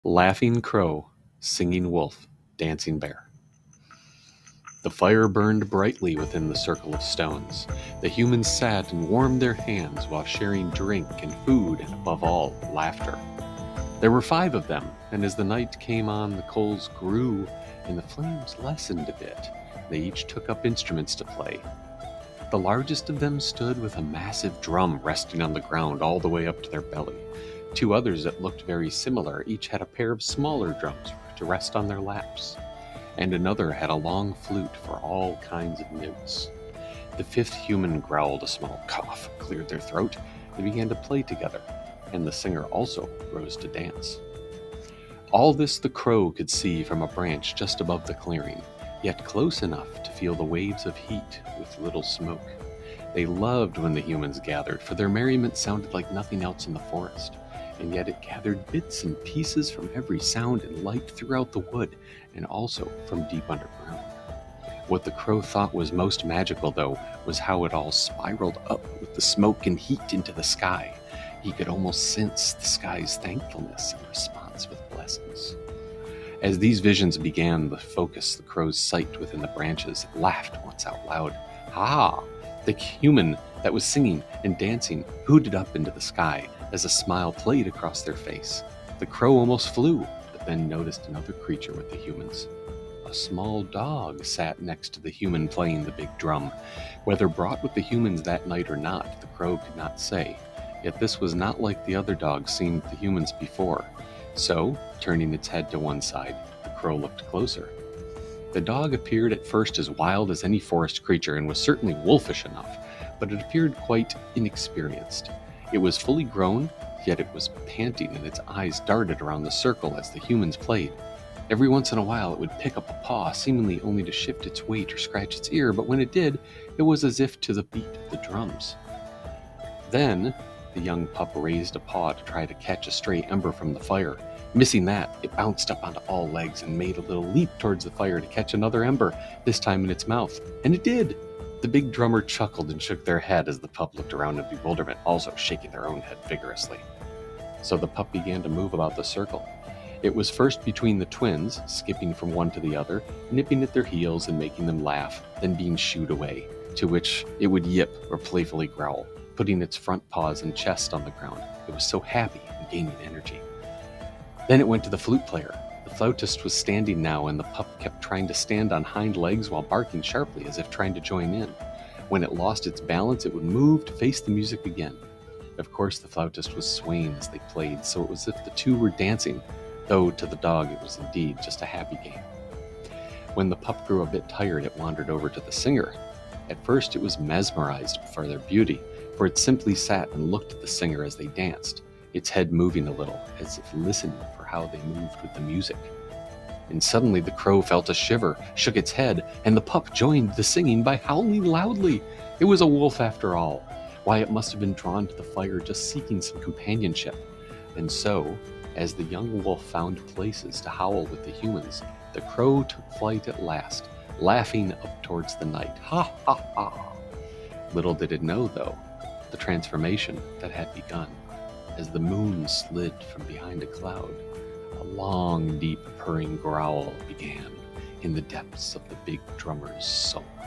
Laughing crow, singing wolf, dancing bear. The fire burned brightly within the circle of stones. The humans sat and warmed their hands while sharing drink and food and, above all, laughter. There were 5 of them, and as the night came on, the coals grew and the flames lessened a bit. They each took up instruments to play. The largest of them stood with a massive drum resting on the ground all the way up to their belly. 2 others that looked very similar each had a pair of smaller drums to rest on their laps, and another had a long flute for all kinds of notes. The 5th human growled a small cough, cleared their throat, and began to play together, and the singer also rose to dance. All this the crow could see from a branch just above the clearing, yet close enough to feel the waves of heat with little smoke. They loved when the humans gathered, for their merriment sounded like nothing else in the forest, and yet it gathered bits and pieces from every sound and light throughout the wood, and also from deep underground. What the crow thought was most magical, though, was how it all spiraled up with the smoke and heat into the sky. He could almost sense the sky's thankfulness and response with blessings. As these visions began to focus the crow's sight within the branches, it laughed once out loud. Ha! The human that was singing and dancing hooted up into the sky as a smile played across their face. The crow almost flew, but then noticed another creature with the humans. A small dog sat next to the human playing the big drum. Whether brought with the humans that night or not, the crow could not say. Yet this was not like the other dogs seen with the humans before. So, turning its head to one side, the crow looked closer. The dog appeared at first as wild as any forest creature and was certainly wolfish enough, but it appeared quite inexperienced. It was fully grown, yet it was panting and its eyes darted around the circle as the humans played. Every once in a while it would pick up a paw, seemingly only to shift its weight or scratch its ear, but when it did, it was as if to the beat of the drums. Then, the young pup raised a paw to try to catch a stray ember from the fire. Missing that, it bounced up onto all legs and made a little leap towards the fire to catch another ember, this time in its mouth. And it did! The big drummer chuckled and shook their head as the pup looked around in bewilderment, also shaking their own head vigorously. So the pup began to move about the circle. It was first between the twins, skipping from one to the other, nipping at their heels and making them laugh, then being shooed away, to which it would yip or playfully growl, putting its front paws and chest on the ground. It was so happy and gaining energy. Then it went to the flute player. The flautist was standing now, and the pup kept trying to stand on hind legs while barking sharply as if trying to join in. When it lost its balance, it would move to face the music again. Of course, the flautist was swaying as they played, so it was as if the two were dancing, though to the dog it was indeed just a happy game. When the pup grew a bit tired, it wandered over to the singer. At first, it was mesmerized by their beauty, for it simply sat and looked at the singer as they danced, its head moving a little, as if listening for how they moved with the music. And suddenly the crow felt a shiver, shook its head, and the pup joined the singing by howling loudly. It was a wolf after all. Why, it must have been drawn to the fire just seeking some companionship. And so, as the young wolf found places to howl with the humans, the crow took flight at last, laughing up towards the night. Ha ha ha! Little did it know, though, the transformation that had begun. As the moon slid from behind a cloud, a long, deep, purring growl began in the depths of the big drummer's soul.